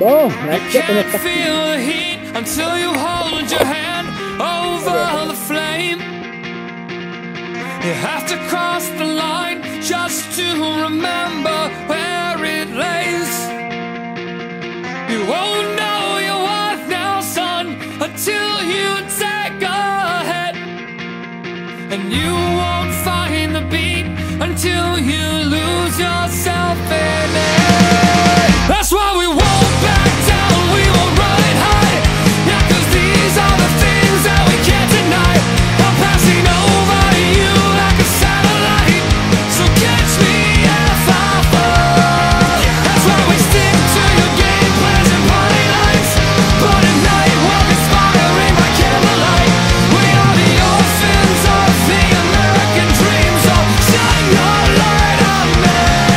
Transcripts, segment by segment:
Boom! Ratchet and Can't attack. feel the heat until you hold your hand over the flame. You have to cross the line just to remember where it lays. You won't know your worth now, son, until you take a hit. And you won't find the beat until you lose yourself in it. That's why we won't back down, we won't run and hide. Yeah, 'cause these are the things that we can't deny. I'm passing over you like a satellite, so catch me if I fall. That's why we stick to your game plans and party lines, but at night walk inspiring by candlelight. We are the orphans of the American dream, so shine your light on me.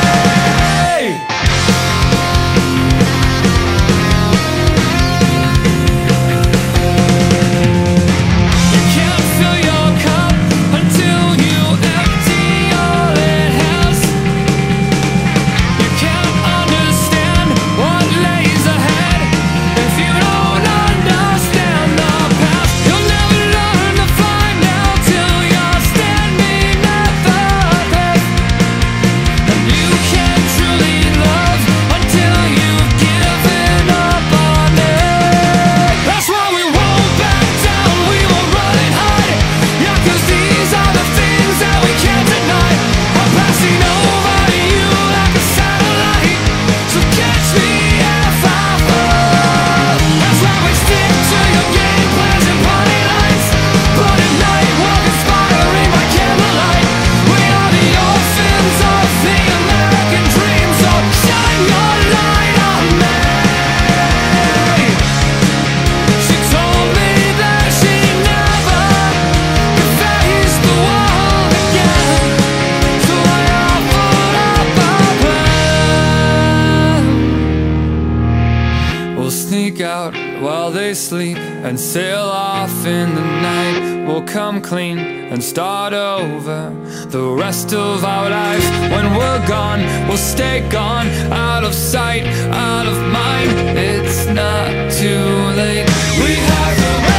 You can't fill your cup until you empty all it has. You can't understand what lays ahead if you don't understand the past. You'll never learn to fly now till you're standing at the path. And you can't truly love until you've given up on it. That's why we won't back down, we won't run and hide. Yeah, 'cause these are the things that we can't deny. I'm passing over you like a satellite, so catch me if I fall. That's why we stick to your game plans and party lines, but at night walk inspiring by candlelight. We are the orphans of the American dream, so shine your light on me. She told me that she never could face the world again, so I offered up a plan. We'll sneak out while they sleep and sail off in the night. We'll come clean and start over the rest of our lives. When we're gone, we'll stay gone, out of sight, out of mind. It's not too late. We have the